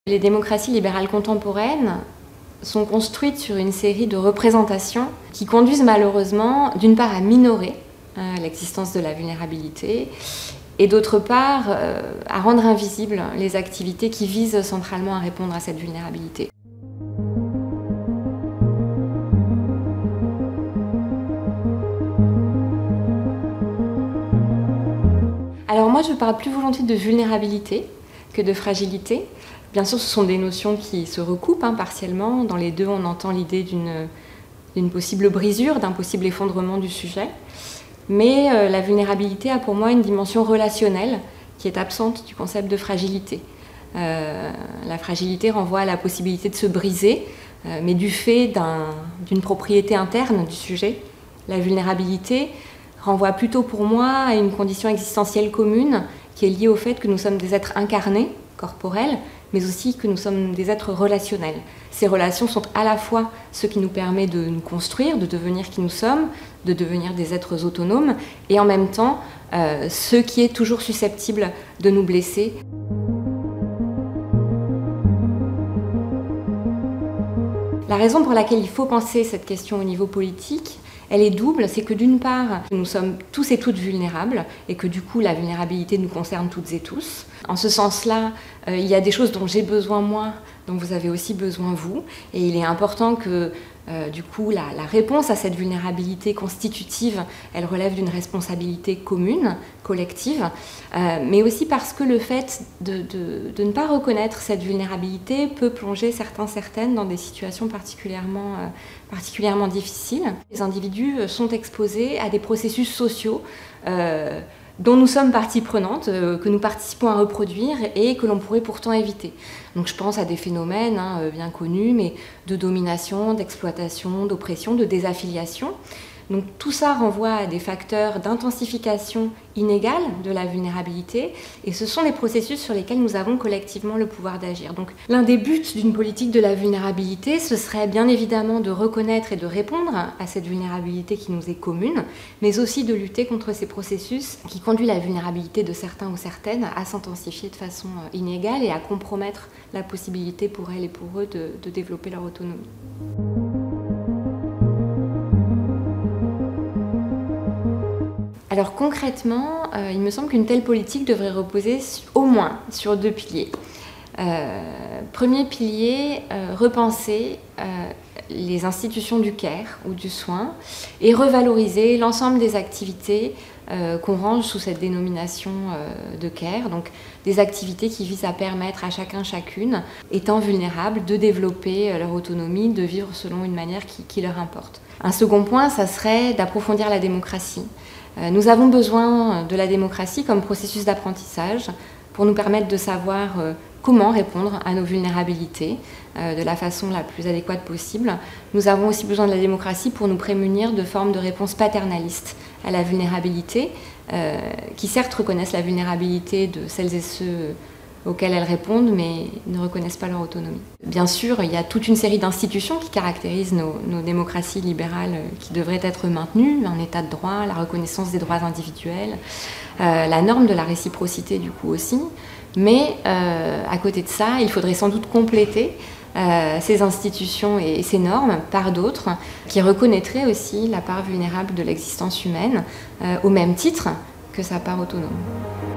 Les démocraties libérales contemporaines sont construites sur une série de représentations qui conduisent malheureusement d'une part à minorer l'existence de la vulnérabilité et d'autre part à rendre invisibles les activités qui visent centralement à répondre à cette vulnérabilité. Alors moi je parle plus volontiers de vulnérabilité que de fragilité. Bien sûr, ce sont des notions qui se recoupent partiellement. Dans les deux, on entend l'idée d'une possible brisure, d'un possible effondrement du sujet. Mais la vulnérabilité a pour moi une dimension relationnelle qui est absente du concept de fragilité. La fragilité renvoie à la possibilité de se briser, mais du fait d'une propriété interne du sujet. La vulnérabilité renvoie plutôt pour moi à une condition existentielle commune qui est liée au fait que nous sommes des êtres incarnés, corporels, mais aussi que nous sommes des êtres relationnels. Ces relations sont à la fois ce qui nous permet de nous construire, de devenir qui nous sommes, de devenir des êtres autonomes, et en même temps ce qui est toujours susceptible de nous blesser. La raison pour laquelle il faut penser cette question au niveau politique, elle est double, c'est que d'une part, nous sommes tous et toutes vulnérables et que du coup la vulnérabilité nous concerne toutes et tous. En ce sens-là, il y a des choses dont j'ai besoin moi, dont vous avez aussi besoin vous, et il est important que du coup la réponse à cette vulnérabilité constitutive, elle relève d'une responsabilité commune, collective, mais aussi parce que le fait de ne pas reconnaître cette vulnérabilité peut plonger certaines dans des situations particulièrement difficiles. Les individus sont exposés à des processus sociaux dont nous sommes partie prenante, que nous participons à reproduire et que l'on pourrait pourtant éviter. Donc je pense à des phénomènes bien connus, mais de domination, d'exploitation, d'oppression, de désaffiliation. Donc tout ça renvoie à des facteurs d'intensification inégale de la vulnérabilité et ce sont les processus sur lesquels nous avons collectivement le pouvoir d'agir. Donc l'un des buts d'une politique de la vulnérabilité, ce serait bien évidemment de reconnaître et de répondre à cette vulnérabilité qui nous est commune, mais aussi de lutter contre ces processus qui conduisent la vulnérabilité de certains ou certaines à s'intensifier de façon inégale et à compromettre la possibilité pour elles et pour eux de développer leur autonomie. Alors concrètement, il me semble qu'une telle politique devrait reposer au moins sur deux piliers. Premier pilier, repenser les institutions du care ou du soin et revaloriser l'ensemble des activités qu'on range sous cette dénomination de care, donc des activités qui visent à permettre à chacun, chacune, étant vulnérables, de développer leur autonomie, de vivre selon une manière qui leur importe. Un second point, ça serait d'approfondir la démocratie. Nous avons besoin de la démocratie comme processus d'apprentissage pour nous permettre de savoir comment répondre à nos vulnérabilités de la façon la plus adéquate possible. Nous avons aussi besoin de la démocratie pour nous prémunir de formes de réponses paternalistes à la vulnérabilité, qui certes reconnaissent la vulnérabilité de celles et ceux auxquelles elles répondent, mais ne reconnaissent pas leur autonomie. Bien sûr, il y a toute une série d'institutions qui caractérisent nos démocraties libérales qui devraient être maintenues, un état de droit, la reconnaissance des droits individuels, la norme de la réciprocité du coup aussi, mais à côté de ça, il faudrait sans doute compléter ces institutions et ces normes par d'autres qui reconnaîtraient aussi la part vulnérable de l'existence humaine au même titre que sa part autonome.